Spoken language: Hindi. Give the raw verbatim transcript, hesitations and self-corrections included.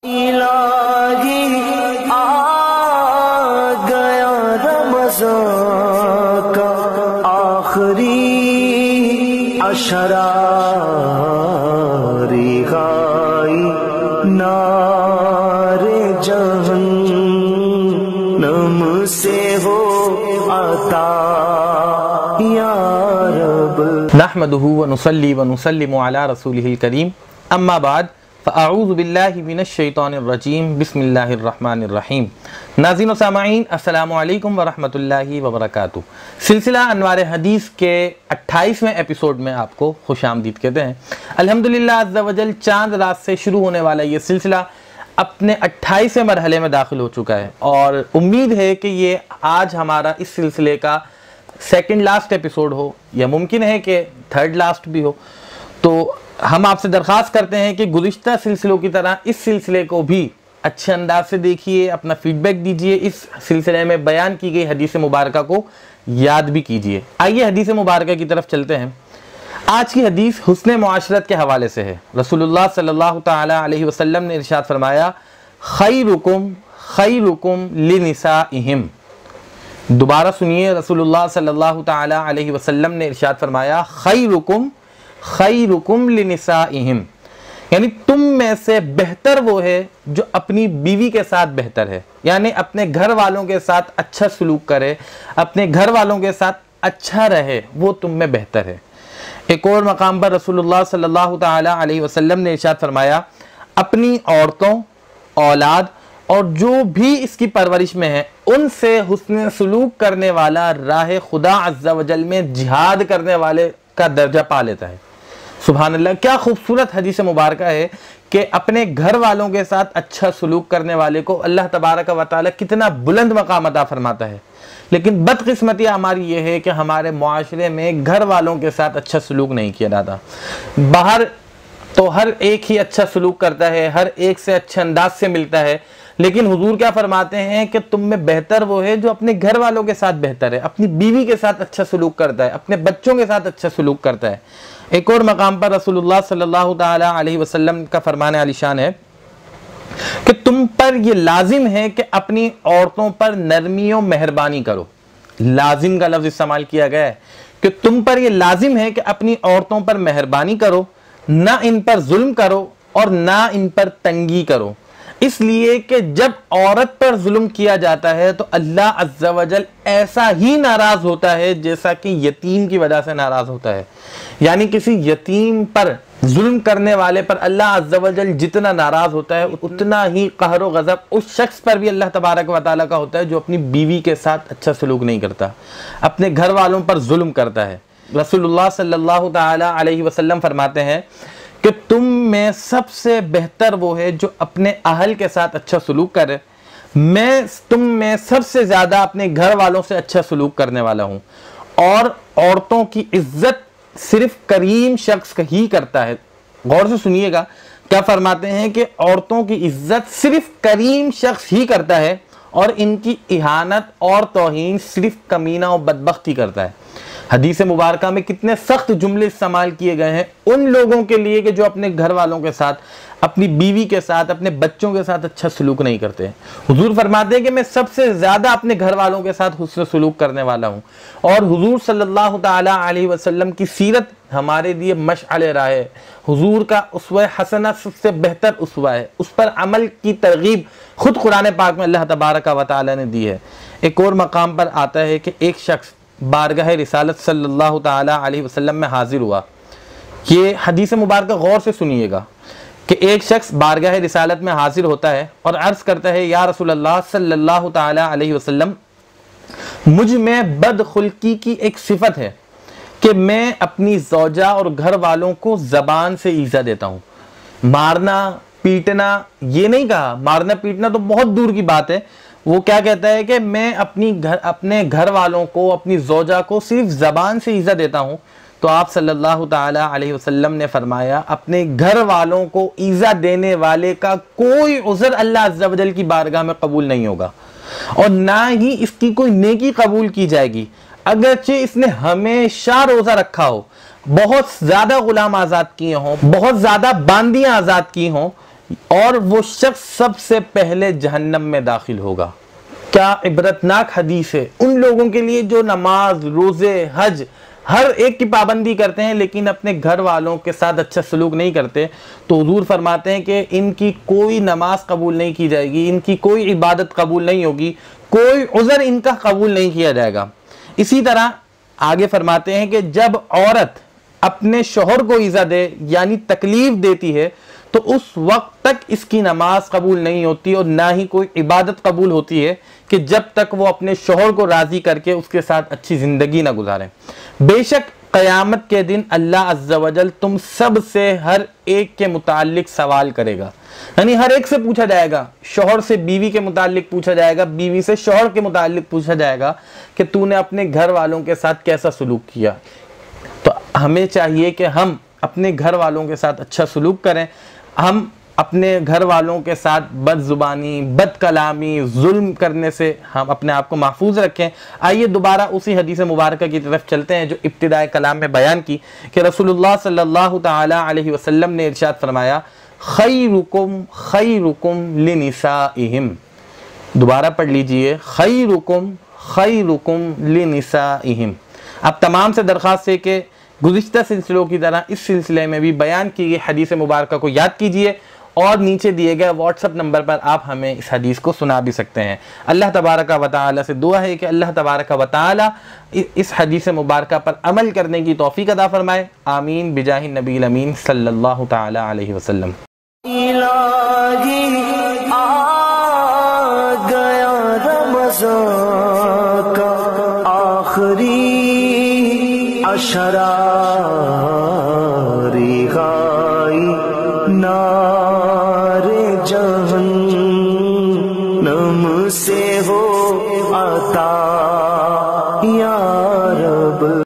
इलाही आ गया रमज़ान का आखिरी अशरा, रिहाई नारे जहन्नम से हो अता या रब। नहमदुहु व नुसल्ली व नुसल्लिमु अला रसूलिहिल करीम, अम्मा बाद फ़अऊज़ु बिल्लाहि मिनश शैतानिर रजीम, बिस्मिल्लाहिर रहमानिर रहीम। नाज़रीन व सामाईन, अस्सलामु अलैकुम व रहमतुल्लाहि व बरकातुहू। सिलसिला अनवार हदीस के अट्ठाईसवें एपिसोड में आपको खुशामदीद कहते हैं। अल्हम्दुलिल्लाह अज़्ज़ा वजल चांद रात से शुरू होने वाला ये सिलसिला अपने अट्ठाईसवें मरहले में दाखिल हो चुका है और उम्मीद है कि ये आज हमारा इस सिलसिले का सेकंड लास्ट एपिसोड हो या मुमकिन है कि थर्ड लास्ट भी हो। तो हम आपसे दरख्वास्त करते हैं कि गुज़िश्ता सिलसिलों की तरह इस सिलसिले को भी अच्छे अंदाज से देखिए, अपना फीडबैक दीजिए, इस सिलसिले में बयान की गई हदीस मुबारका को याद भी कीजिए। आइए हदीस मुबारका की तरफ चलते हैं। आज की हदीस हुस्न मुआशरत के हवाले से है। रसूलुल्लाह सल्लल्लाहु तआला अलैहि वसल्लम ने इरशाद फरमाया, खैरुकुम खैरुकुम लिनिसाइहिम। दोबारा सुनिए, रसूलुल्लाह सल्लल्लाहु तआला अलैहि वसल्लम ने इरशाद फरमाया, खैरुकुम खैरुकुम लिनिसाइहिम, यानी तुम में से बेहतर वो है जो अपनी बीवी के साथ बेहतर है, यानी अपने घर वालों के साथ अच्छा सलूक करे, अपने घर वालों के साथ अच्छा रहे, वो तुम में बेहतर है। एक और मकाम पर रसूलुल्लाह सल्लल्लाहु तआला अलैहि वसल्लम ने इरशाद फरमाया, अपनी औरतों, औलाद और जो भी इसकी परवरिश में है उनसे हुस्न सलूक करने वाला राह खुदा अज़्ज़ा वजल में जिहाद करने वाले का दर्जा पा लेता है। सुभान अल्लाह, क्या खूबसूरत हदीस मुबारका है कि अपने घर वालों के साथ अच्छा सलूक करने वाले को अल्लाह तबारक व तआला कितना बुलंद मकाम अता फरमाता है। लेकिन बदकिस्मती हमारी ये है कि हमारे मुआशरे में घर वालों के साथ अच्छा सलूक नहीं किया जाता। बाहर तो हर एक ही अच्छा सलूक करता है, हर एक से अच्छे अंदाज से मिलता है, लेकिन हुजूर क्या फरमाते हैं कि तुम में बेहतर वो है जो अपने घर वालों के साथ बेहतर है, अपनी बीवी के साथ अच्छा सलूक करता है, अपने बच्चों के साथ अच्छा सलूक करता है। एक और मकाम पर रसूलुल्लाह सल्लल्लाहु तआला अलैहि वसल्लम का फरमान आलिशान है कि तुम पर ये लाजिम है कि अपनी औरतों पर नरमी और मेहरबानी करो। लाजिम का लफ्ज इस्तेमाल किया गया है कि तुम पर ये लाजिम है कि अपनी औरतों पर मेहरबानी करो, ना इन पर जुल्म करो और ना इन पर तंगी करो। इसलिए कि जब औरत पर जुल्म किया जाता है तो अल्लाह अज़्ज़ा वजल ऐसा ही नाराज होता है जैसा कि यतीम की वजह से नाराज होता है। यानी किसी यतीम पर जुल्म करने वाले पर अल्लाह अज़्ज़ा वजल जितना नाराज होता है उतना ही कहर व गज़ब उस शख्स पर भी अल्लाह तबारक व तआला का होता है जो अपनी बीवी के साथ अच्छा सलूक नहीं करता, अपने घर वालों पर जुल्म करता है। रसूलुल्लाह सल्लल्लाहु तआला अलैहि वसल्लम फरमाते हैं कि तुम में सबसे बेहतर वो है जो अपने अहल के साथ अच्छा सलूक करे। मैं तुम में सबसे ज़्यादा अपने घर वालों से अच्छा सलूक करने वाला हूँ और औरतों की इज्जत सिर्फ करीम शख्स ही करता है। गौर से सुनिएगा, क्या फरमाते हैं कि औरतों की इज्जत सिर्फ करीम शख्स ही करता है और इनकी इहानत और तौहीन सिर्फ कमीना और बदबख्त ही करता है। हदीस मुबारका में कितने सख्त जुमले इस्तेमाल किए गए हैं उन लोगों के लिए कि जो अपने घर वालों के साथ, अपनी बीवी के साथ, अपने बच्चों के साथ अच्छा सलूक नहीं करते हैं। हुजूर फरमाते हैं कि मैं सबसे ज़्यादा अपने घर वालों के साथ हुस्न सलूक करने वाला हूँ और हुजूर सल्लल्लाहु तआला अलैहि वसल्लम की सीरत हमारे लिए मशअल राह है। हुजूर का उसवा हसना सबसे बेहतर उसवा है, उस पर अमल की तरगीब खुद कुरान पाक में अल्लाह तबारक व तआला ने दी है। एक और मकाम पर आता है कि एक शख्स बारगाह रिसालत सल्लल्लाहु तआला अलैहि वसल्लम में हाजिर हुआ। ये हदीस मुबारक गौर से सुनिएगा कि एक शख्स बारगाह रिसालत में हाजिर होता है और अर्ज़ करता है, या रसूल अल्लाह सल्लल्लाहु तआला अलैहि वसल्लम, मुझ में बदखुल्की की एक सिफत है कि मैं अपनी ज़ौजा और घर वालों को ज़बान से ईज़ा देता हूँ। मारना पीटना ये नहीं कहा, मारना पीटना तो बहुत दूर की बात है। वो क्या कहता है कि मैं अपनी घर अपने घर वालों को, अपनी ज़ौजा को सिर्फ ज़बान से ईज़ा देता हूँ। तो आप सल्लल्लाहु तआला अलैहि वसल्लम ने फरमाया, अपने घर वालों को ईज़ा देने वाले का कोई उज़्र अल्लाह अज़्ज़ा वजल की बारगाह में कबूल नहीं होगा और ना ही इसकी कोई नेकी कबूल की जाएगी, अगरचे इसने हमेशा रोज़ा रखा हो, बहुत ज़्यादा गुलाम आज़ाद किए हों, बहुत ज़्यादा बांदियाँ आज़ाद की हों, और वो शख्स सबसे पहले जहन्नम में दाखिल होगा। क्या इबरतनाक हदीस है उन लोगों के लिए जो नमाज, रोजे, हज हर एक की पाबंदी करते हैं लेकिन अपने घर वालों के साथ अच्छा सलूक नहीं करते। तो हुजूर फरमाते हैं कि इनकी कोई नमाज कबूल नहीं की जाएगी, इनकी कोई इबादत कबूल नहीं होगी, कोई उज़र इनका कबूल नहीं किया जाएगा। इसी तरह आगे फरमाते हैं कि जब औरत अपने शोहर को ईज़ा दे यानी तकलीफ देती है तो उस वक्त तक इसकी नमाज कबूल नहीं होती और ना ही कोई इबादत कबूल होती है कि जब तक वो अपने शोहर को राजी करके उसके साथ अच्छी जिंदगी ना गुजारें। बेशक क़यामत के दिन अल्लाह अज़्ज़ा वजल तुम सब से हर एक के मुताल्लिक सवाल करेगा, यानी हर एक से पूछा जाएगा। शोहर से बीवी के मुताल्लिक पूछा जाएगा, बीवी से शोहर के मुताल्लिक पूछा जाएगा कि तूने अपने घर वालों के साथ कैसा सलूक किया। तो हमें चाहिए कि हम अपने घर वालों के साथ अच्छा सलूक करें, हम अपने घर वालों के साथ बदजुबानी, बदकलामी, जुल्म करने से हम अपने आप को महफूज रखें। आइए दोबारा उसी हदीस मुबारक की तरफ चलते हैं जो इब्तिदाए कलाम में बयान की कि रसूलुल्लाह सल्लल्लाहु ताला अलैहि वसल्लम ने इरशाद फरमाया, खैरुकुम खैरुकुम लिनिसाइहिम। दोबारा पढ़ लीजिए, खैरुकुम खैरुकुम लिनिसाइहिम। अब तमाम से दरख्वास्त है कि गुज़िश्ता सिलसिलों की तरह इस सिलसिले में भी बयान की गई हदीस मुबारक को याद कीजिए और नीचे दिए गए व्हाट्सएप नंबर पर आप हमें इस हदीस को सुना भी सकते हैं। अल्लाह तबारक व तआला से दुआ है कि अल्लाह तबारक व तआला इस हदीस मुबारक पर अमल करने की तौफीक अता फरमाए। आमीन बिजाहि नबील अमीन सल्लल्लाहु तआला अलैहि वसल्लम। इलाही आ गया रमज़ान का आखिरी अशरा, रिगाई नारे जहन्नम से हो अता या रब।